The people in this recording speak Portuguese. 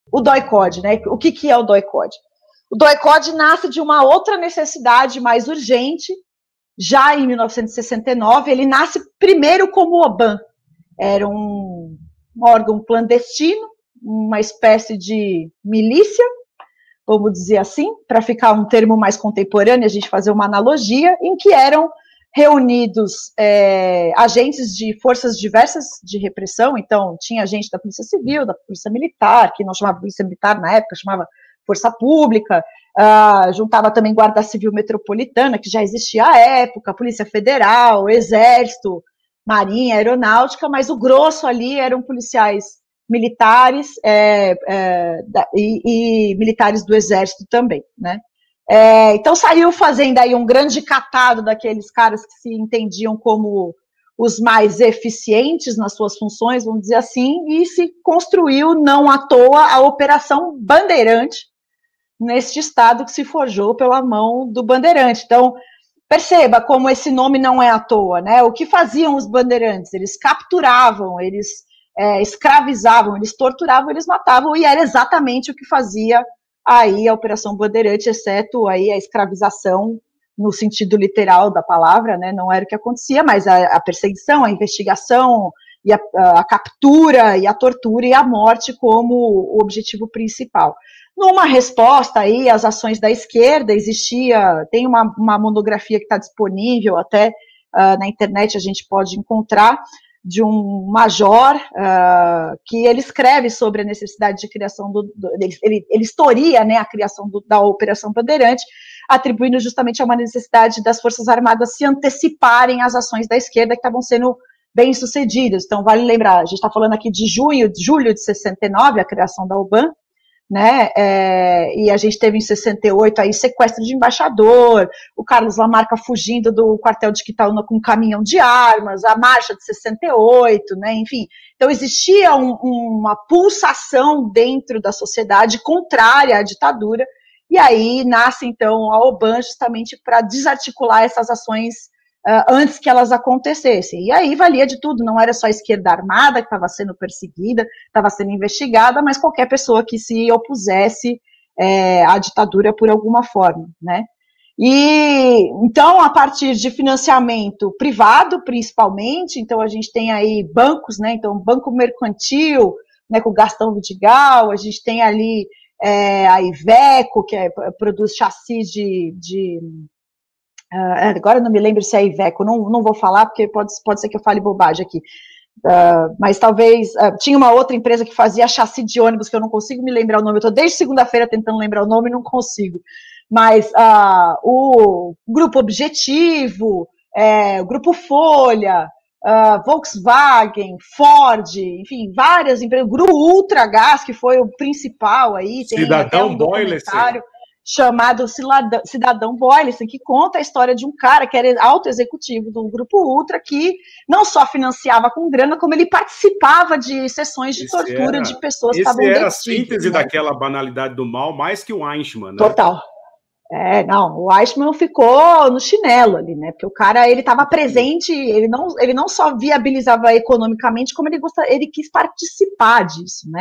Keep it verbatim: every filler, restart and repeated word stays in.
o DOI-CODE, né? O que, que é o DOI-CODE? O DOI-CODE nasce de uma outra necessidade mais urgente, já em mil novecentos e sessenta e nove, ele nasce primeiro como OBAN, era um, um órgão clandestino, uma espécie de milícia, vamos dizer assim, para ficar um termo mais contemporâneo, a gente fazer uma analogia, em que eram reunidos é, agentes de forças diversas de repressão, então tinha gente da Polícia Civil, da Polícia Militar, que não chamava Polícia Militar na época, chamava Força Pública, uh, juntava também Guarda Civil Metropolitana, que já existia à época, Polícia Federal, Exército, Marinha, Aeronáutica, mas o grosso ali eram policiais militares é, é, da, e, e militares do Exército também, né? É, então saiu fazendo aí um grande catado daqueles caras que se entendiam como os mais eficientes nas suas funções, vamos dizer assim, e se construiu, não à toa, a Operação Bandeirante, neste estado que se forjou pela mão do Bandeirante. Então, perceba como esse nome não é à toa, né? O que faziam os bandeirantes? Eles capturavam, eles é, escravizavam, eles torturavam, eles matavam, e era exatamente o que fazia aí a Operação Bandeirante, exceto aí a escravização no sentido literal da palavra, né? Não era o que acontecia, mas a, a perseguição, a investigação, e a, a captura, e a tortura e a morte como o objetivo principal. Numa resposta aí às ações da esquerda, existia, tem uma, uma monografia que está disponível até uh, na internet, a gente pode encontrar, de um major uh, que ele escreve sobre a necessidade de criação do, do ele, ele, ele historia, né, a criação do, da Operação Bandeirante, atribuindo justamente a uma necessidade das Forças Armadas se anteciparem às ações da esquerda que estavam sendo bem sucedidas. Então vale lembrar, a gente está falando aqui de junho, de julho de sessenta e nove, a criação da OBAN, né, é, e a gente teve em sessenta e oito aí sequestro de embaixador, o Carlos Lamarca fugindo do quartel de Quitaúna com um caminhão de armas, a marcha de sessenta e oito, né, enfim, então existia um, uma pulsação dentro da sociedade contrária à ditadura, e aí nasce então a OBAN justamente para desarticular essas ações Uh, antes que elas acontecessem, e aí valia de tudo, não era só a esquerda armada que estava sendo perseguida, estava sendo investigada, mas qualquer pessoa que se opusesse é, à ditadura por alguma forma, né, e então a partir de financiamento privado, principalmente, então a gente tem aí bancos, né, então Banco Mercantil, né, com o Gastão Vidigal, a gente tem ali é, a Iveco, que é, produz chassis de, de Uh, agora eu não me lembro se é Iveco, não, não vou falar porque pode, pode ser que eu fale bobagem aqui, uh, mas talvez, uh, tinha uma outra empresa que fazia chassi de ônibus que eu não consigo me lembrar o nome, eu estou desde segunda-feira tentando lembrar o nome e não consigo, mas uh, o Grupo Objetivo, é, o Grupo Folha, uh, Volkswagen, Ford, enfim, várias empresas, o Grupo Ultragás, que foi o principal aí, tem Cidadão até um documentário chamado Cidadão, Cidadão Boyleson, que conta a história de um cara que era alto executivo do Grupo Ultra, que não só financiava com grana, como ele participava de sessões de esse tortura era, de pessoas que estavam detidas. Esse era detidas, a síntese né? daquela banalidade do mal, mais que o Eichmann, né? Total. É, não, o Eichmann ficou no chinelo ali, né? Porque o cara, ele estava presente, ele não, ele não só viabilizava economicamente, como ele, gosta, ele quis participar disso, né?